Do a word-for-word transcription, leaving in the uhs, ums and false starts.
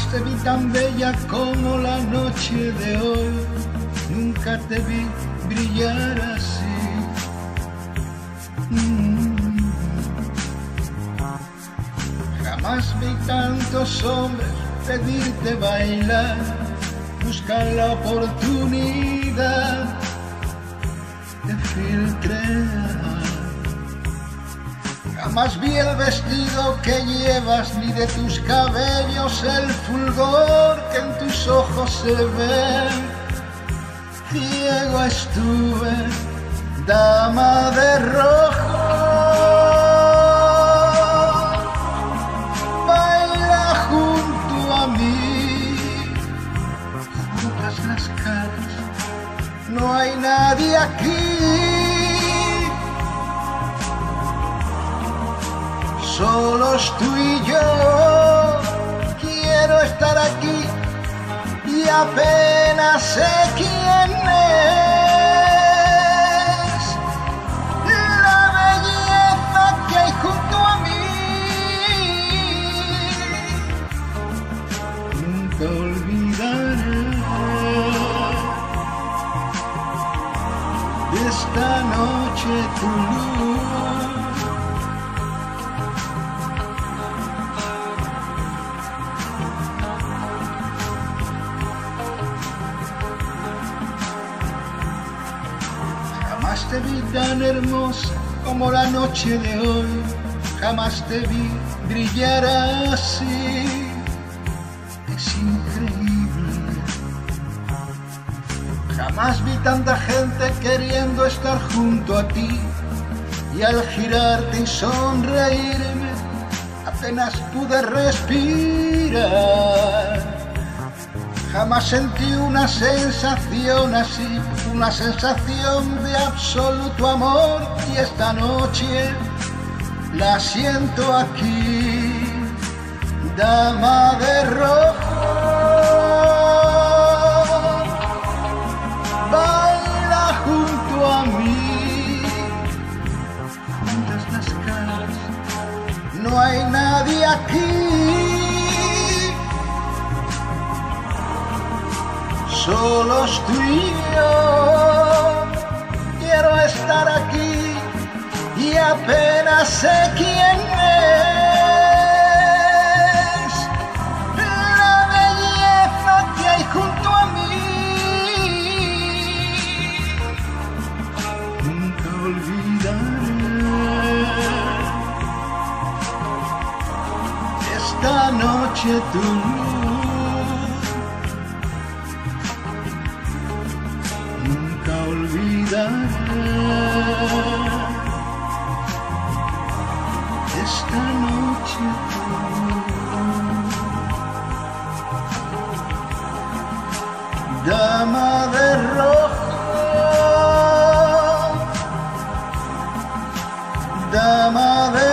te vi tan bella como la noche de hoy, nunca te vi brillar así. Mm. Jamás vi tantos hombres pedirte bailar, buscar la oportunidad de filtrar. Jamás vi el vestido que llevas, ni de tus cabellos el fulgor que en tus ojos se ve. Ciego estuve, dama de rojo. Baila junto a mí, juntas las caras, no hay nadie aquí. Solos tú y yo, quiero estar aquí y apenas sé quién es la belleza que hay junto a mí. Nunca olvidaré de esta noche tu luz. Jamás te vi tan hermosa como la noche de hoy, jamás te vi brillar así. Es increíble. Jamás vi tanta gente queriendo estar junto a ti, y al girarte y sonreírme apenas pude respirar. Jamás sentí una sensación así, una sensación de absoluto amor, y esta noche la siento aquí, dama de rojo. Baila junto a mí, juntas las caras, no hay nadie aquí. Solos tú y yo, quiero estar aquí y apenas sé quién es la belleza que hay junto a mí. Nunca olvidaré esta noche tu luz. Nunca olvidaré esta noche tu luz. Dama de rojo, dama de